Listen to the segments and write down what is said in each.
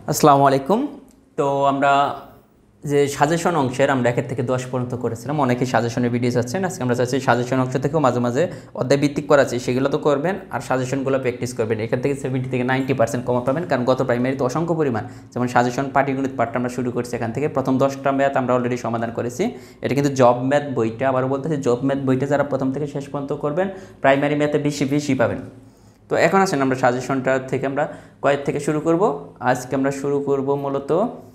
আসসালামু আলাইকুম। তো আমরা যে সাজেশন অংশের আমরা 1 থেকে 10 পর্যন্ত করেছিলাম, অনেকেই সাজেশনের ভিডিওস আছেন। আজকে আমরা চাচ্ছি সাজেশন অংশ থেকেও মাঝে মাঝে অধ্যায় ভিত্তিক করাচ্ছি, সেগুলো তো করবেন আর সাজেশনগুলো প্র্যাকটিস করবেন। এখান থেকে 70 থেকে 90% কমা পাবেন, কারণ গত প্রাইমারিতে অসংখ্য পরিমাণ যেমন সাজেশন পাটিগণিত পাঠটা আমরা শুরু করছি। এখান থেকে প্রথম 10টা ম্যাথ আমরা অলরেডি সমাধান করেছি। এটা কিন্তু জব ম্যাথ বইটা, আবারও বলতেছি জব ম্যাথ বইটা যারা প্রথম থেকে শেষ পর্যন্ত করবেন প্রাইমারি ম্যাথে বেশি পাবেন। তো এখন আসেন আমরা সাজেশনটা থেকে আমরা কয়েক থেকে শুরু করব। আজকে আমরা শুরু করব মূলত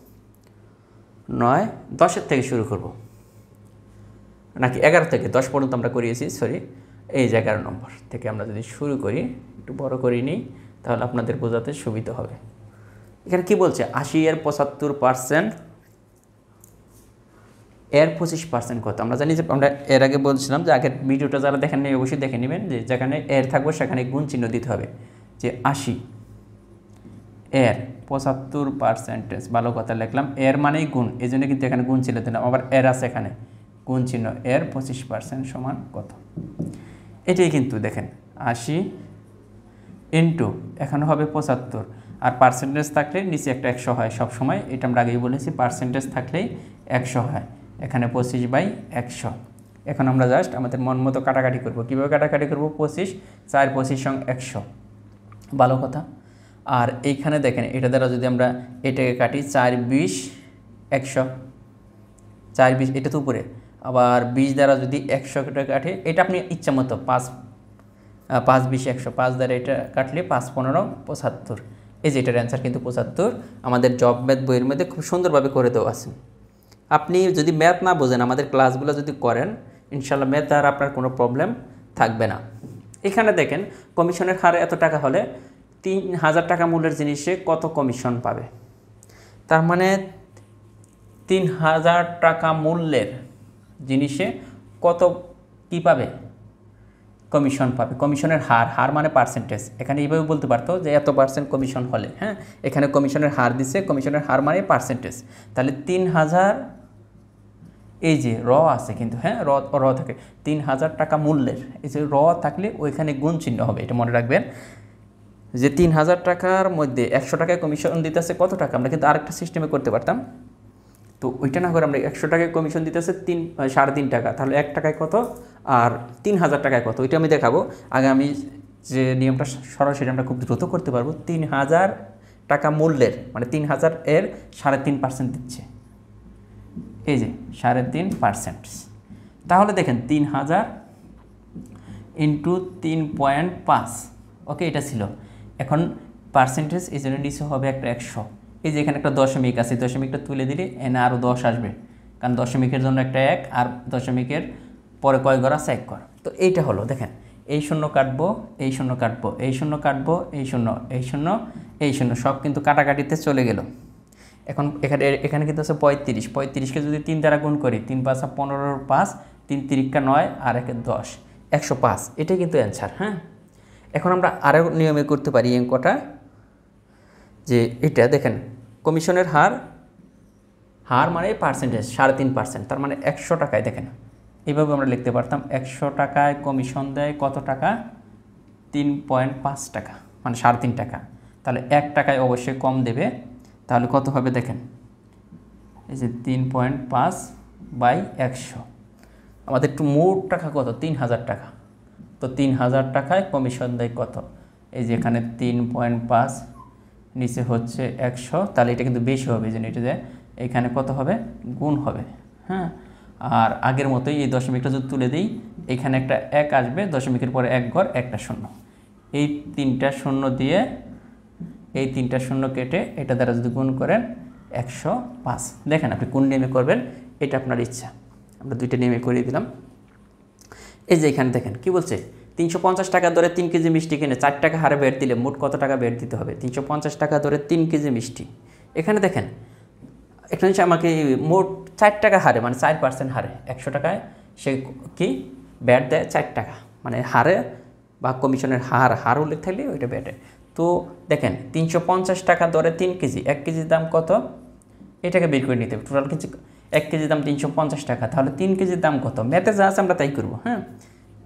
9-10 থেকে শুরু করব, নাকি 11 থেকে 10 পর্যন্ত আমরা করিয়েছি, সরি। এই যে 11 নম্বর থেকে আমরা যদি শুরু করি, একটু বড় করে নিই তাহলে আপনাদের বোঝাতে সুবিধা হবে। এখানে কি বলছে, 80 এর 75%, এর 25% কত? আমরা জানি যে আমরা এর আগে বলছিলাম যে আগের ভিডিওটা যারা দেখেন নেই অবশ্যই দেখে নেবেন, যে যেখানে এর থাকবে সেখানে গুণ চিহ্ন দিতে হবে। যে 80 এর 75%, ভালো কথা লিখলাম, এর মানেই গুণ, এই জন্য কিন্তু এখানে গুণ চিহ্ন দিলাম। আবার এর আছে এখানে গুণ চিহ্ন, এর 25% সমান কত? এটাই কিন্তু দেখেন 80 ইন্টু এখানে হবে 75, আর পার্সেন্টেজ থাকলে নিচে একটা 100 হয় সবসময়, এটা আমরা আগেই বলেছি, পার্সেন্টেজ থাকলেই 100 হয়। এখানে 25/100। এখন আমরা জাস্ট আমাদের মন মতো কাটাকাটি করবো। কীভাবে কাটাকাটি করবো? 25, 4 25 সং 100, ভালো কথা। আর এইখানে দেখেন এটা দ্বারা যদি আমরা এটাকে কাটি, 4 20 100, 4 20 এটা তো উপরে, আবার 20 দ্বারা যদি 100টা কাটে, এটা আপনি ইচ্ছা মতো 5 20 100, 5 দ্বারা এটা কাটলে 5 15 75। এই যে এটার অ্যান্সার কিন্তু 75। আমাদের জব ম্যাথ বইয়ের মধ্যে খুব সুন্দরভাবে করে দেওয়া আছে। আপনি যদি ম্যাথ না বোঝেন, আমাদের ক্লাসগুলো যদি করেন, ইনশাল্লাহ ম্যাথ আর আপনার কোনো প্রবলেম থাকবে না। এখানে দেখেন কমিশনের হার এত টাকা হলে 3000 টাকা মূল্যের জিনিসে কত কমিশন পাবে? তার মানে 3000 টাকা মূল্যের জিনিসে কত কি পাবে? কমিশন পাবে। কমিশনের হার মানে পার্সেন্টেজ। এখানে এইভাবে বলতে পারতো যে এত পার্সেন্ট কমিশন হলে, হ্যাঁ, এখানে কমিশনের হার দিচ্ছে, কমিশনের হার মানে পার্সেন্টেজ। তাহলে 3000, এই যে র আছে কিন্তু, হ্যাঁ, র থাকে 3000 টাকা মূল্যের, এই যে র থাকলে ওইখানে গুণ চিহ্ন হবে, এটা মনে রাখবেন। যে 3000 টাকার মধ্যে 100 টাকায় কমিশন দিতেছে কত টাকা? আমরা কিন্তু আরেকটা সিস্টেমে করতে পারতাম, তো ওইটা না করে আমরা 100 টাকায় কমিশন দিতেছে 3.5 টাকা, তাহলে 1 টাকায় কত আর 3000 টাকায় কত, ওইটা আমি দেখাবো। আগে আমি যে নিয়মটা সরাসরি আমরা খুব দ্রুত করতে পারবো। 3000 টাকা মূল্যের মানে 3000 এর 3.5% দিচ্ছে, এই যে 3.5%। তাহলে দেখেন 3000 ইন্টু 3.5, ওকে, এটা ছিল। এখন পার্সেন্টেজ এই জন্য নিচে হবে একটা 100। এই যে এখানে একটা দশমিক আছে, দশমিকটা তুলে দিলে এনে আরও 10 আসবে, কারণ দশমিকের জন্য একটা 1, আর দশমিকের পরে কয় ঘর আছে? 1 ঘর। তো এইটা হলো, দেখেন এই শূন্য কাটবো, এই শূন্য কাটবো, এই শূন্য কাটবো, এই শূন্য, এই শূন্য, এই শূন্য, সব কিন্তু কাটাকাটিতে চলে গেল। এখন এখানে কিন্তু আছে 35, 35কে যদি 3 দ্বারা গুণ করি, 3 5 15, 5 3 3 9 আর 1 10, 105। এটাই কিন্তু অ্যান্সার, হ্যাঁ। এখন আমরা আরও নিয়মে করতে পারি অঙ্কটা, যে এটা দেখেন কমিশনের হার মানে পার্সেন্টেজ 3.5%, তার মানে 100 টাকায়, দেখেন এইভাবে আমরা লিখতে পারতাম, 100 টাকায় কমিশন দেয় কত টাকা? 3.5 টাকা, মানে 3.5 টাকা। তাহলে 1 টাকায় অবশ্যই কম দেবে, তাহলে কত হবে দেখেন, এই যে 3.5/100। আমাদের একটু মোট টাকা কত? 3000 টাকা। তো 3000 টাকায় কমিশন দেয় কত? এই যে এখানে 3.5, নিচে হচ্ছে 100, তাহলে এটা কিন্তু বেশি হবে, এই জন্য এটা যায় এখানে কত হবে? গুণ হবে, হ্যাঁ। আর আগের মতোই এই দশমিকটা যদি তুলে দিই, এখানে একটা 1 আসবে, দশমিকের পরে 1 ঘর, একটা শূন্য, এই 3টা শূন্য দিয়ে এই 3টা শূন্য কেটে এটা দ্বারা যদি গুণ করেন 105। দেখেন আপনি কোন নিয়মে করবেন, এটা আপনার ইচ্ছা। আমরা 2টা নিয়মে করিয়ে দিলাম। এই যে এখানে দেখেন কি বলছে, 350 টাকা দরে 3 কেজি মিষ্টি কিনে 4 টাকা হারে ভ্যাট দিলে মোট কত টাকা ভ্যাট দিতে হবে? 350 টাকা দরে 3 কেজি মিষ্টি, এখানে দেখেন এখানে আমাকে মোট 4 টাকা হারে, মানে 4% হারে 100 টাকায় সে কি ভ্যাট দেয় 4 টাকা, মানে হারে বা কমিশনের হার উল্লেখ থাকলে ওইটা ভ্যাটে। তো দেখেন 350 টাকা দরে 3 কেজি, 1 কেজির দাম কত? এটাকে বের করে নিতে হবে। টোটাল কেজি 1 কেজির দাম 350 টাকা, তাহলে 3 কেজির দাম কত? ম্যাথে যা আছে আমরা তাই করবো, হ্যাঁ।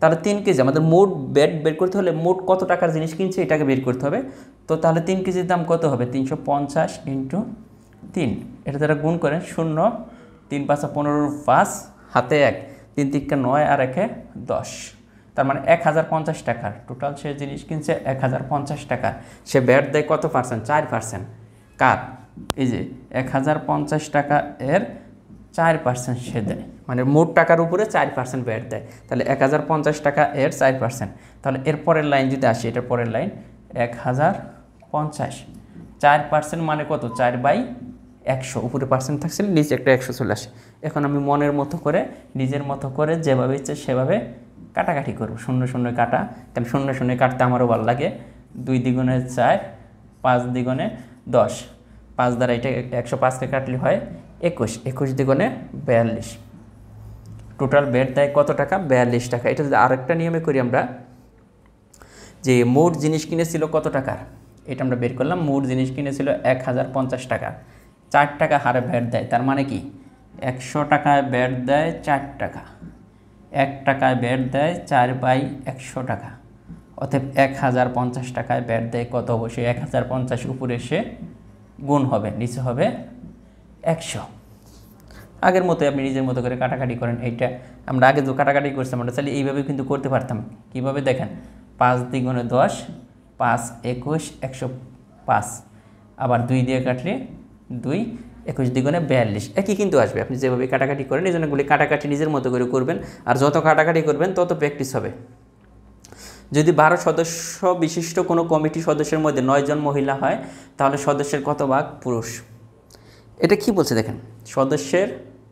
তাহলে 3 কেজি আমাদের মোট ব্যাট বের করতে হলে মোট কত টাকার জিনিস কিনছে এটাকে বের করতে হবে। তো তাহলে 3 কেজির দাম কত হবে? 350 ইন্টু 3, এটা দ্বারা গুণ করেন 0, 3 5 15, 5 হাতে 1, 3 3 9 আর 1 10, তার মানে 1050 টাকার টোটাল সে জিনিস কিনছে 1050 টাকা। সে ব্যাট দেয় কত পার্সেন্ট? 4%। কার? এই যে 1050 টাকা এর 4% সে দেয়, মানে মোট টাকার উপরে 4% ব্যাট দেয়। তাহলে 1050 টাকা এর 4%। তাহলে এর পরের লাইন যদি আসি, এটার পরের লাইন 1050, 4% মানে কত? 4/100, উপরে পার্সেন্ট থাকছে, নিচে একটা 100 চলে আসে। এখন আমি মনের মতো করে নিজের মতো করে যেভাবে ইচ্ছে সেভাবে কাটাকাটি করবো, 0 0 কাটা, কারণ 0 0 কাটতে আমারও ভালো লাগে। 2 দ্বিগুণে 4, 5 দ্বিগুণে 10, 5 দ্বারা এটা 105কে কাটলে হয় 21, 21 দ্বিগুণে 42। টোটাল ব্যাট দেয় কত টাকা? 42 টাকা। এটা যদি আরেকটা নিয়মে করি আমরা, যে মোট জিনিস কিনেছিল কত টাকার, এটা আমরা বের করলাম। মোট জিনিস কিনেছিল 1050 টাকা, 4 টাকা হারে ব্যাট দেয়, তার মানে কি 100 টাকায় ব্যাট দেয় 4 টাকা, 1 টাকায় ব্যাট দেয় 4/100 টাকা, অতএব 1050 টাকায় ব্যাট দেয় কত? অবশ্যই 1050 উপরে সে গুণ হবে, নিচে হবে 100। আগের মতোই আপনি নিজের মতো করে কাটাকাটি করেন। এইটা আমরা আগে যে কাটাকাটি করছিলাম আমরা চাইলে এইভাবে কিন্তু করতে পারতাম। কীভাবে দেখেন, 5 দ্বিগুণে 10, 5 21, 105, আবার 2 দিয়ে কাটলে 2, 21 দ্বিগুণে 42, একই কিন্তু আসবে। আপনি যেভাবে কাটাকাটি করেন এই জন্যগুলি কাটাকাটি নিজের মতো করে করবেন, আর যত কাটাকাটি করবেন তত প্র্যাকটিস হবে। যদি 12 সদস্য বিশিষ্ট কোনো কমিটি সদস্যের মধ্যে 9 জন মহিলা হয়, তাহলে সদস্যের কত ভাগ পুরুষ? এটা কি বলছে দেখেন, সদস্যের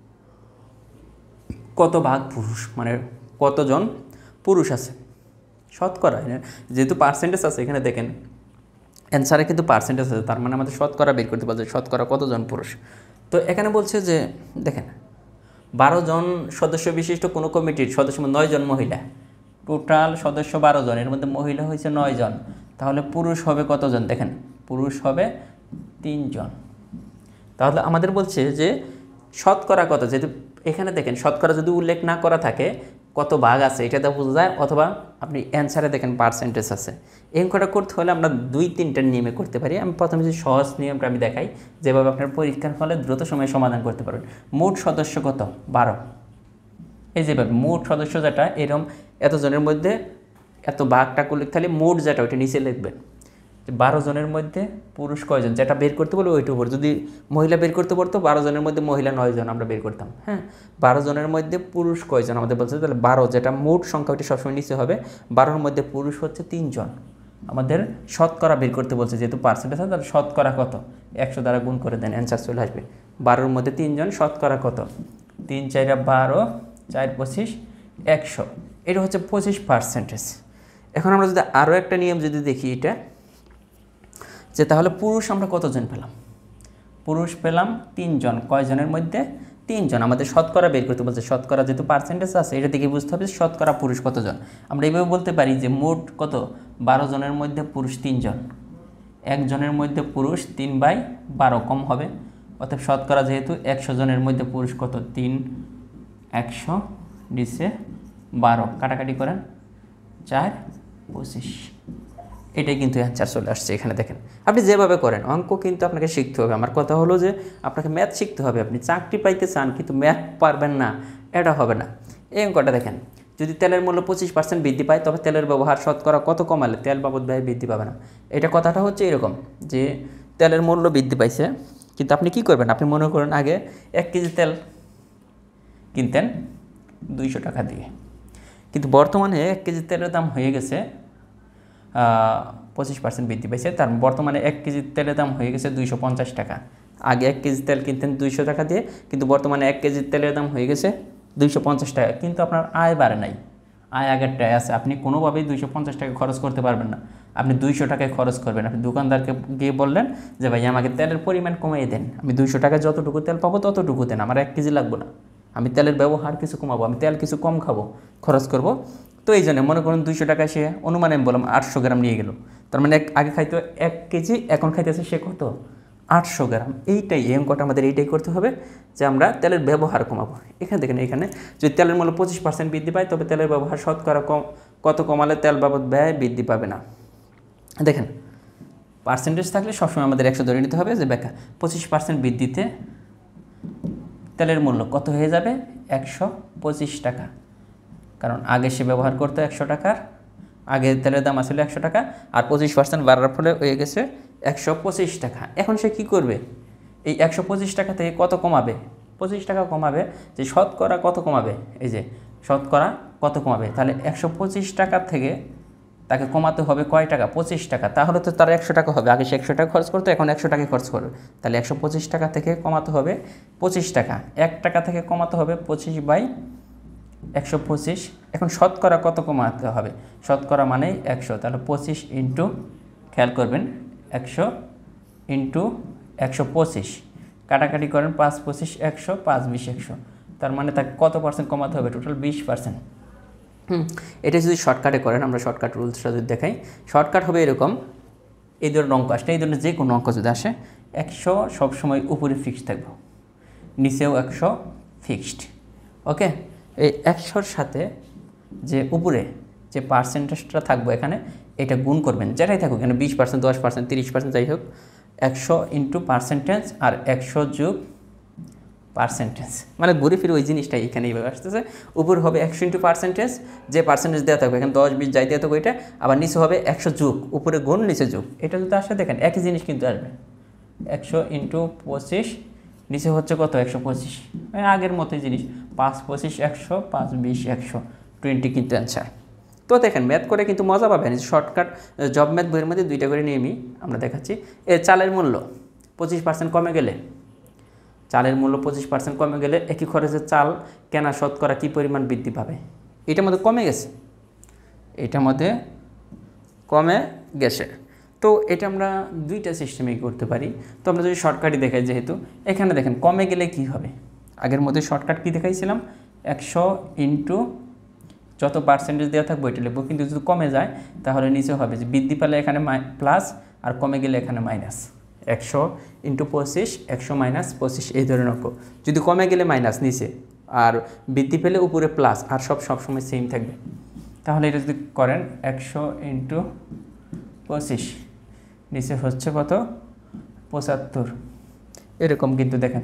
কত ভাগ পুরুষ, মানে কতজন পুরুষ আছে শতকরা, যেহেতু পার্সেন্টেজ আছে এখানে দেখেন অ্যান্সারে কিন্তু পার্সেন্টেজ আছে, তার মানে আমাদের শতকরা বের করতে বলছে, শতকরা কতজন পুরুষ। তো এখানে বলছে যে দেখেন 12 জন সদস্য বিশিষ্ট কোনো কমিটির সদস্য 9 জন মহিলা, টোটাল সদস্য 12 জন, এর মধ্যে মহিলা হয়েছে 9 জন, তাহলে পুরুষ হবে কতজন? দেখেন পুরুষ হবে 3 জন। তাহলে আমাদের বলছে যে শতকরা কত, যেহেতু এখানে দেখেন শতকরা যদি উল্লেখ না করা থাকে কত ভাগ আছে এটা বোঝা যায়, অথবা আপনি অ্যান্সারে দেখেন পার্সেন্টেজ আছে। এই অঙ্কটা করতে হলে আমরা 2-3টা নিয়মে করতে পারি। আমি প্রথমে যে সহজ নিয়মটা আমি দেখাই, যেভাবে আপনার পরীক্ষার ফলে দ্রুত সময়ে সমাধান করতে পারবেন। মোট সদস্য কত? 12। এই যেভাবে মোট সদস্য যেটা এরকম এতজনের মধ্যে এত ভাগটা করলে তাহলে মোট যেটা ওইটা নিচে লিখবেন, 12 জনের মধ্যে পুরুষ কয়জন, যেটা বের করতে বলবো ওইটার উপর। যদি মহিলা বের করতে পারতো 12 জনের মধ্যে মহিলা 9 জন আমরা বের করতাম। হ্যাঁ, 12 জনের মধ্যে পুরুষ কয়জন আমাদের বলছে, তাহলে 12 যেটা মোট সংখ্যা ওইটা সবসময় নিচে হবে। 12-এর মধ্যে পুরুষ হচ্ছে 3 জন। আমাদের শতকরা বের করতে বলছে, যেহেতু পার্সেন্টেজ আছে তাহলে শতকরা কত 100 দ্বারা গুণ করে দেন, অ্যান্সার চলে আসবে। 12-এর মধ্যে 3 জন, শতকরা কত? 3 4 12, 4 25, 100, এটা হচ্ছে 25%। এখন আমরা যদি আরও একটা নিয়ম যদি দেখি, এটা যে তাহলে পুরুষ আমরা কতজন পেলাম? পুরুষ পেলাম 3 জন। কয়জনের মধ্যে? 3 জন। আমাদের শতকরা বের করতে বলছে, শতকরা যেহেতু পার্সেন্টেজ আছে এটা দেখে বুঝতে হবে শতকরা পুরুষ কতজন। আমরা এইভাবে বলতে পারি যে মোট কত, 12 জনের মধ্যে পুরুষ 3 জন, 1 জনের মধ্যে পুরুষ 3/12 কম হবে, অর্থাৎ শতকরা যেহেতু 100 জনের মধ্যে পুরুষ কত, 3 100 নিচে 12, কাটাকাটি করেন 4 25, এটাই কিন্তু অ্যান্সার চলে আসছে। এখানে দেখেন আপনি যেভাবে করেন অঙ্ক কিন্তু আপনাকে শিখতে হবে। আমার কথা হলো যে আপনাকে ম্যাথ শিখতে হবে। আপনি চাকরি পাইতে চান কিন্তু ম্যাথ পারবেন না, এটা হবে না। এই অঙ্কটা দেখেন, যদি তেলের মূল্য 25% বৃদ্ধি পায় তবে তেলের ব্যবহার শতকরা কত কমালে তেল বাবদ ব্যয় বৃদ্ধি পাবে না। এটা কথাটা হচ্ছে এরকম যে তেলের মূল্য বৃদ্ধি পাইছে, কিন্তু আপনি কি করবেন? আপনি মনে করেন আগে 1 কেজি তেল কিনতেন 200 টাকা দিয়ে, কিন্তু বর্তমানে 1 কেজি তেলের দাম হয়ে গেছে 25% বৃদ্ধি পাইছে, তার বর্তমানে 1 কেজি তেলের দাম হয়ে গেছে 250 টাকা। আগে 1 কেজি তেল কিনতেন 200 টাকা দিয়ে, কিন্তু বর্তমানে 1 কেজি তেলের দাম হয়ে গেছে 250 টাকা, কিন্তু আপনার আয় বাড়ে নাই, আয় আগেরটায় আছে। আপনি কোনোভাবেই 250 টাকা খরচ করতে পারবেন না, আপনি 200 টাকায় খরচ করবেন। আপনি দোকানদারকে গিয়ে বললেন যে ভাই আমাকে তেলের পরিমাণ কমিয়ে দেন, আমি 200 টাকায় যতটুকু তেল পাবো ততটুকু দেন, আমার 1 কেজি লাগবে না, আমি তেলের ব্যবহার কিছু কমাবো, আমি তেল কিছু কম খাবো, খরচ করব। তো এই জন্য মনে করুন 200 টাকায় সে অনুমানে আমি বললাম 800 গ্রাম নিয়ে গেল, তার মানে আগে খাইতো 1 কেজি, এখন খাইতেছে সে কত 800 গ্রাম। এই অঙ্কটা আমাদের এইটাই করতে হবে যে আমরা তেলের ব্যবহার কমাবো। এখানে দেখেন, এখানে যদি তেলের মূল্য 25% বৃদ্ধি পায় তবে তেলের ব্যবহার শতকরা কত কমালে তেল বাবদ ব্যয় বৃদ্ধি পাবে না। দেখেন, পার্সেন্টেজ থাকলে সবসময় আমাদের 100 ধরে নিতে হবে, যে ব্যাখ্যা 25% বৃদ্ধিতে তেলের মূল্য কত হয়ে যাবে, 125 টাকা। কারণ আগে সে ব্যবহার করতো 100 টাকার, আগে তেলের দাম আসলে 100 টাকা, আর 25% বাড়ার ফলে হয়ে গেছে 125 টাকা। এখন সে কী করবে, এই 125 টাকা থেকে কত কমাবে, 25 টাকা কমাবে, যে শতকরা কত কমাবে, এই যে শতকরা কত কমাবে, তাহলে 125 টাকা থেকে তাকে কমাতে হবে কয় টাকা, 25 টাকা। তাহলে তো তার 100 টাকা হবে, আগে সে 100 টাকা খরচ করতো, এখন 100 টাকা খরচ করবে, তাহলে 125 টাকা থেকে কমাতে হবে 25 টাকা, 1 টাকা থেকে কমাতে হবে 25/125। এখন শতকরা কত কমাতে হবে, শতকরা মানে 100, তাহলে 25 ইন্টু, খেয়াল করবেন, 100 ইন্টু 125, কাটাকাটি করেন, 5 25 100, 5 20 100, তার মানে তাকে কত পার্সেন্ট কমাতে হবে, টোটাল 20%। এটা যদি শর্টকাটে করেন, আমরা শর্টকাট রুলসটা যদি দেখাই, শর্টকাট হবে এরকম, এই ধরনের অঙ্ক আসলে, এই ধরনের যে কোনো অঙ্ক যদি আসে, 100 সবসময় উপরে ফিক্সড থাকবে, নিচেও 100 ফিক্সড। ওকে, এই 100-র সাথে যে উপরে যে পার্সেন্টেজটা থাকবে এখানে, এটা গুণ করবেন, যেটাই থাকুক, এখানে 20%, 10%, 30%, যাই হোক, 100 ইন্টু পার্সেন্টেজ আর 100 যোগ পার্সেন্টেজ, মানে ঘুরে ফিরে ওই জিনিসটাই এখানে এইভাবে আসতেছে। উপর হবে 100 ইন্টু পার্সেন্টেজ, যে পার্সেন্টেজ দেওয়া থাকবে, এখানে 10 20 যাই দেওয়া থাকবে ওইটা, আবার নিচে হবে 100 যোগ, উপরে গুণ নিচে যোগ। এটা যদি আসে, দেখেন একই জিনিস কিন্তু আসবে, 100 ইন্টু 25, নিচে হচ্ছে কত, 125, মানে আগের মতোই জিনিস, 5 25 100, 5 20 100, 20 কিন্তু অ্যান্সার। তো দেখেন, ম্যাথ করে কিন্তু মজা পাবেন। শর্টকাট জব ম্যাথ বইয়ের মধ্যে 2টা করে নিয়মই আমরা দেখাচ্ছি। এর চালের মূল্য 25% কমে গেলে, চালের মূল্য 25% কমে গেলে একই খরচে চাল কেনা শতকরা কী পরিমাণ বৃদ্ধি পাবে, এটার মধ্যে কমে গেছে, এটার মধ্যে কমে গেছে। তো এটা আমরা 2টা সিস্টেমেই করতে পারি। তো আমরা যদি শর্টকাটই দেখাই, যেহেতু এখানে দেখেন কমে গেলে কি হবে, আগের মধ্যে শর্টকাট কী দেখাইছিলাম, 100 ইন্টু যত পার্সেন্টেজ দেওয়া থাকবে ওইটা লিখবো, কিন্তু যদি কমে যায় তাহলে নিচে হবে যে বৃদ্ধি পেলে এখানে প্লাস, আর কমে গেলে এখানে মাইনাস, 100 ইন্টু 25, 100 মাইনাস 25, এই ধরনের অঙ্ক। যদি কমে গেলে মাইনাস নিচে, আর বৃদ্ধি পেলে উপরে প্লাস, আর সবসময় সেম থাকবে। তাহলে এটা যদি করেন, 100 ইন্টু 25, নিচে হচ্ছে কত, 75, এরকম কিন্তু দেখেন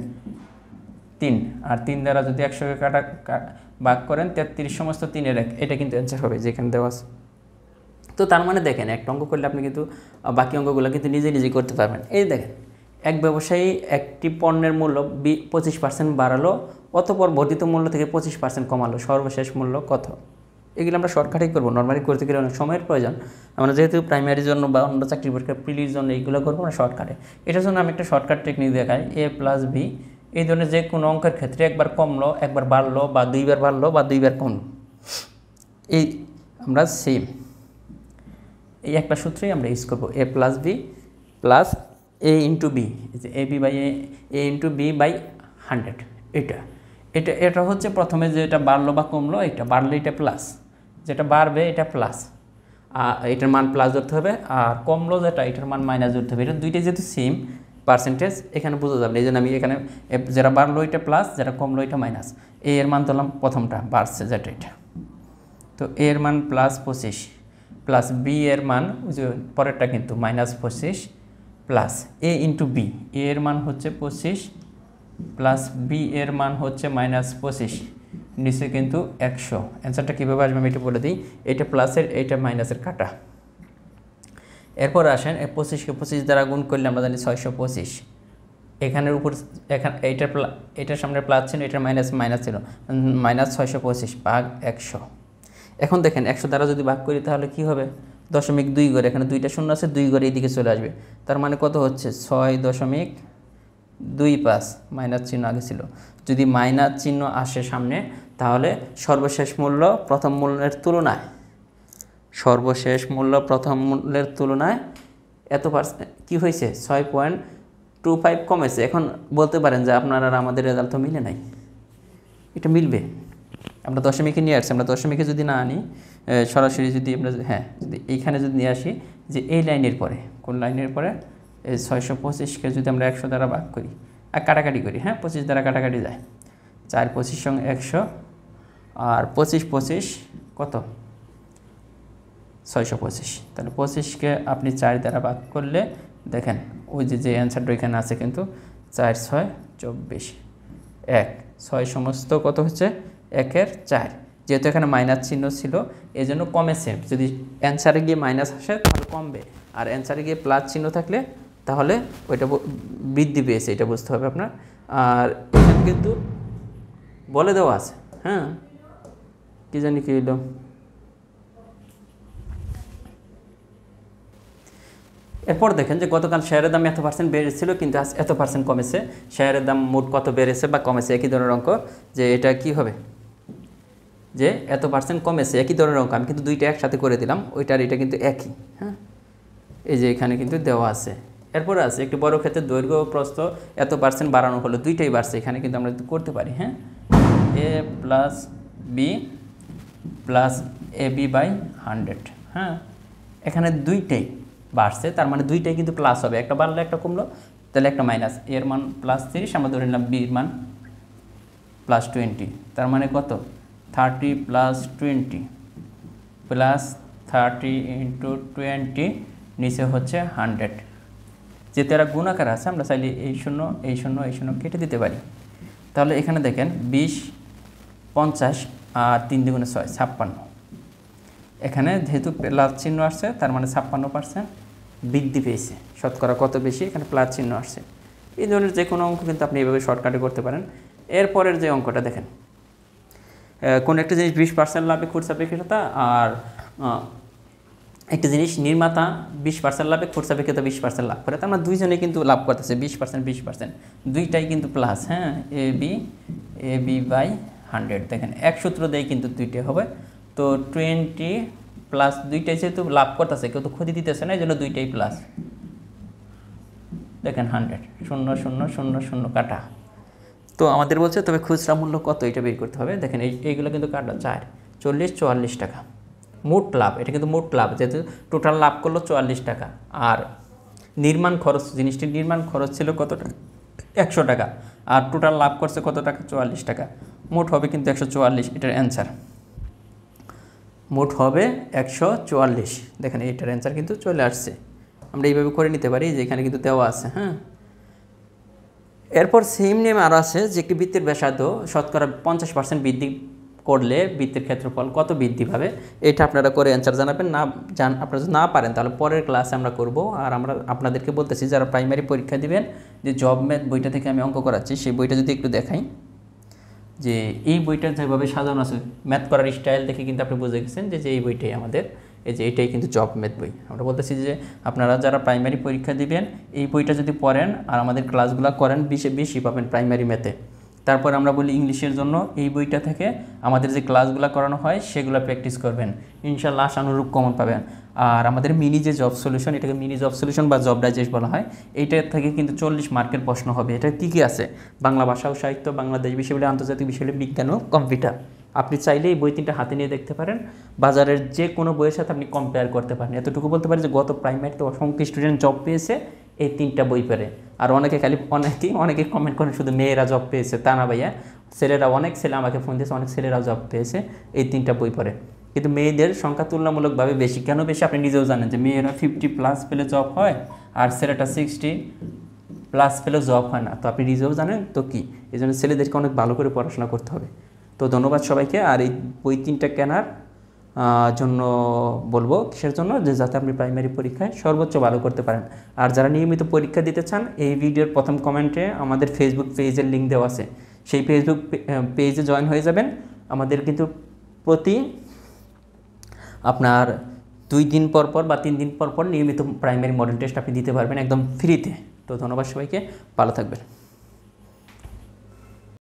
3, আর 3 দ্বারা যদি 100-কে ভাগ করেন 33, সমস্ত 3-এর 1, এটা কিন্তু অ্যান্সার হবে যেখানে দেওয়া আছে। তো তার মানে দেখেন, একটা অঙ্ক করলে আপনি কিন্তু বাকি অঙ্কগুলো কিন্তু নিজে নিজেই করতে পারবেন। এই দেখেন, এক ব্যবসায়ী একটি পণ্যের মূল্য 25% বাড়ালো, অতঃপর বর্ধিত মূল্য থেকে 25% কমালো, সর্বশেষ মূল্য কত। এগুলো আমরা শর্টকাটেই করবো, নর্মালি করতে গেলে অনেক সময়ের প্রয়োজন। আমরা যেহেতু প্রাইমারির জন্য বা অন্য চাকরি পরীক্ষা প্রিলির জন্য এইগুলো করবো না শর্টকাটে। এটার জন্য আমি একটা শর্টকাট টেকনিক দেখাই, a + b। এই ধরনের যে কোনো অঙ্কের ক্ষেত্রে একবার কমলো, একবার বাড়লো, বা 2বার বাড়লো, বা 2বার কমলো, এই আমরা সেম এই একটা সূত্রেই আমরা ইউজ করবো, a + b plus a into B, যে a ইন্টু b বাই 100। এটা হচ্ছে প্রথমে যেটা বাড়লো বা কমলো, এটা বাড়লে এটা প্লাস, যেটা বাড়বে এটা প্লাস, এটার মান প্লাস ধরতে হবে, আর কমলো যেটা, এটার মান মাইনাস ধরতে হবে। এটা দুইটাই যেহেতু সেম পার্সেন্টেজ, এখানে বোঝা যাবে। এই জন্য আমি এখানে যেটা বাড়লো এটা প্লাস, যেটা কমলো এটা মাইনাস। এ এর মান ধরলাম প্রথমটা বাড়ছে যেটা, এটা তো এ এর মান +25, প্লাস বি এর মান যে পরেরটা কিন্তু -25, plus a into B, A এর মান হচ্ছে 25, প্লাস বি এর মান হচ্ছে -25, নিচে কিন্তু 100। অ্যান্সারটা কীভাবে আসবে আমি এটা বলে দিই, এটা প্লাসের, এটা মাইনাসের কাটা। এরপর আসেন, 25-কে 25 দ্বারা গুণ করলে আমরা জানি 625। এখানের উপর এটার সামনে প্লাস ছিল, এটার মাইনাস ছিল, -625 ভাগ 100। এখন দেখেন 100 দ্বারা যদি ভাগ করি তাহলে কি হবে, 0.2 ঘরে, এখানে 2টা শূন্য আছে, 2 ঘরে এইদিকে চলে আসবে, তার মানে কত হচ্ছে 6.25, মাইনাস চিহ্ন আগে ছিল। যদি মাইনাস চিহ্ন আসে সামনে, তাহলে সর্বশেষ মূল্য প্রথম মূল্যের তুলনায়, সর্বশেষ মূল্য প্রথম মূল্যের তুলনায় এত কি হয়েছে, 6.25 কমেছে। এখন বলতে পারেন যে আপনার আর আমাদের রেজাল্ট তো মিলে নাই, এটা মিলবে। আমরা দশমিকে নিয়ে আসছি, আমরা দশমিকে যদি না আনি, সরাসরি যদি আমরা যদি এইখানে যদি নিয়ে আসি, যে এই লাইনের পরে, কোন লাইনের পরে, এই 625কে যদি আমরা 100 দ্বারা ভাগ করি আর কাটাকাটি করি, হ্যাঁ 25 দ্বারা কাটাকাটি যায়, 4 25 সঙ্গে 100 আর 25 25 কত 625, তাহলে 25কে আপনি 4 দ্বারা ভাগ করলে দেখেন ওই যে অ্যান্সারটা এখানে আছে কিন্তু 4 6 24 1 6 সমস্ত কত হচ্ছে 1-এর 4, যেহেতু এখানে মাইনাস চিহ্ন ছিল এই জন্য কমেছে, যদি অ্যান্সারে গিয়ে মাইনাস আসে তাহলে কমবে, আর অ্যান্সারে গিয়ে প্লাস চিহ্ন থাকলে তাহলে ওইটা বৃদ্ধি পেয়েছে, এটা বুঝতে হবে আপনার। আর এখানে কিন্তু বলে দেওয়া আছে, হ্যাঁ কি জানি কি হইল, এরপর দেখেন যে গতকাল শেয়ারের দাম এত % বেড়েছিল কিন্তু আজ এত % কমেছে, শেয়ারের দাম মোট কত বেড়েছে বা কমেছে একই ধরনের অঙ্ক, যে এটা কি হবে যে এত % কমেছে একই ধরনের অঙ্ক, আমি কিন্তু দুইটা একসাথে করে দিলাম, ওইটার এটা কিন্তু একই, হ্যাঁ এই যে এখানে কিন্তু দেওয়া আছে। এরপরে আছে একটি বড় ক্ষেত্রে দৈর্ঘ্য ও প্রস্থ এত % বাড়ানো হলো, দুইটাই বাড়ছে, এখানে কিন্তু আমরা করতে পারি, হ্যাঁ a plus B plus ab/100, হ্যাঁ এখানে দুইটাই বাড়ছে, তার মানে দুইটাই কিন্তু প্লাস হবে, একটা বাড়লে একটা কমলো, তাহলে একটা মাইনাস, এর মান +30 আমরা ধরে নিলাম, বির মান +20, তার মানে কত 30 + 20 প্লাস 30 × 20 নিচে হচ্ছে 100, যেহেতু এরা গুণাকার আছে আমরা চাইলে এই শূন্য এই শূন্য এই শূন্য কেটে দিতে পারি, তাহলে এখানে দেখেন 20 50 আর 3 × 6 56, এখানে যেহেতু প্লাস চিহ্ন আসছে তার মানে 56% বৃদ্ধি পেয়েছে, শতকরা কত বেশি এখানে প্লাস চিহ্ন আসছে। এই ধরনের যে কোনো অঙ্ক কিন্তু আপনি এইভাবে শর্টকাটে করতে পারেন। এরপরের যে অঙ্কটা দেখেন, কোন একটা জিনিস 20% লাভে খুচরা বিক্রেতা আর একটা জিনিস নির্মাতা 20% লাভে খুচরা বিক্রেতা 20% লাভ করে, তার মানে দুইজনে কিন্তু লাভ করতেছে 20% 20%, দুইটাই কিন্তু প্লাস, হ্যাঁ ab/100, দেখেন এক সূত্র দিয়ে কিন্তু দুইটাই হবে, তো 20 প্লাস দুইটাই যেহেতু লাভ করতেছে কেউ তো ক্ষতি দিতেছে না, এই জন্য দুইটাই প্লাস, দেখেন 100 0 0 0 0 কাটা, তো আমাদের বলছে তবে খুচরা মূল্য কত এটা বের করতে হবে, দেখেন এইগুলো কিন্তু কাটা 4 40 44 টাকা মোট লাভ, এটা কিন্তু মোট লাভ, যেহেতু টোটাল লাভ করলো 44 টাকা, আর নির্মাণ খরচ জিনিসটির নির্মাণ খরচ ছিল কত টাকা 100 টাকা, আর টোটাল লাভ করছে কত টাকা 44 টাকা, মোট হবে কিন্তু 144, এটার অ্যান্সার মোট হবে 144, দেখেন এটার অ্যান্সার কিন্তু চলে আসছে, আমরা এইভাবে করে নিতে পারি যে এখানে কিন্তু দেওয়া আছে, হ্যাঁ। এরপর সেম নিয়ম আরও আছে যে একটি বৃত্তের ব্যাসার্ধ শতকরা 50% বৃদ্ধি করলে বৃত্তের ক্ষেত্রফল কত বৃদ্ধি পাবে, এটা আপনারা করে অ্যান্সার জানাবেন, আপনারা যদি না পারেন তাহলে পরের ক্লাসে আমরা করব। আর আমরা আপনাদেরকে বলতেছি যারা প্রাইমারি পরীক্ষা দিবেন যে জব ম্যাথ বইটা থেকে আমি অঙ্ক করাচ্ছি, সেই বইটা যদি একটু দেখাই, যে এই বইটা যেভাবে সাজানো আছে ম্যাথ করার স্টাইল দেখে কিন্তু আপনি বুঝে গেছেন যে এই বইটাই আমাদের, এই যে এটাই কিন্তু জব ম্যাথ বই। আমরা বলতেছি যে আপনারা যারা প্রাইমারি পরীক্ষা দিবেন এই বইটা যদি পড়েন আর আমাদের ক্লাসগুলো করেন, বেশি পাবেন প্রাইমারি ম্যাথে। তারপর আমরা বলি ইংলিশের জন্য এই বইটা থেকে আমাদের যে ক্লাসগুলো করানো হয় সেগুলো প্র্যাকটিস করবেন, ইনশাল্লাহ আশানুরূপ কমন পাবেন। আর আমাদের মিনি যে জব সলিউশন, এটাকে মিনি জব সলিউশন বা জব ডাইজেস্ট বলা হয়, এইটার থেকে কিন্তু 40 মার্কের প্রশ্ন হবে। এটা কী কী আছে, বাংলা ভাষা ও সাহিত্য, বাংলাদেশ বিষয়গুলি, আন্তর্জাতিক বিষয়গুলি, বিজ্ঞান ও কম্পিউটার। আপনি চাইলে এই বই 3টা হাতে নিয়ে দেখতে পারেন, বাজারের যে কোনো বইয়ের সাথে আপনি কম্পেয়ার করতে পারেন। এতটুকু বলতে পারেন যে গত প্রাইমারিতে অসংখ্য স্টুডেন্ট জব পেয়েছে এই 3টা বই পড়ে। আর অনেকে কমেন্ট করেন শুধু মেয়েরা জব পেয়েছে, তা না ভাইয়া, ছেলেরা, অনেক ছেলে আমাকে ফোন দিয়েছে, অনেক ছেলেরা জব পেয়েছে এই 3টা বই পড়ে। কিন্তু মেয়েদের সংখ্যা তুলনামূলকভাবে বেশি। কেন বেশি আপনি নিজেও জানেন যে মেয়েরা 50+ পেলে জব হয় আর ছেলেটা 60+ পেলে জব হয় না, তো আপনি নিজেও জানেন তো কি, এই জন্য ছেলেদেরকে অনেক ভালো করে পড়াশোনা করতে হবে। তো ধন্যবাদ সবাইকে। আর এই বই 3টা কেনার জন্য বলবো কিসের জন্য, যে যাতে আপনি প্রাইমারি পরীক্ষায় সর্বোচ্চ ভালো করতে পারেন। আর যারা নিয়মিত পরীক্ষা দিতে চান, এই ভিডিওর প্রথম কমেন্টে আমাদের ফেসবুক পেজের লিঙ্ক দেওয়া আছে, সেই ফেসবুক পেজে জয়েন হয়ে যাবেন। আমাদের কিন্তু প্রতি আপনার 2 দিন পর পর বা 3 দিন পর পর নিয়মিত প্রাইমারি মডেল টেস্ট আপনি দিতে পারবেন একদম ফ্রিতে। তো ধন্যবাদ সবাইকে, ভালো থাকবেন।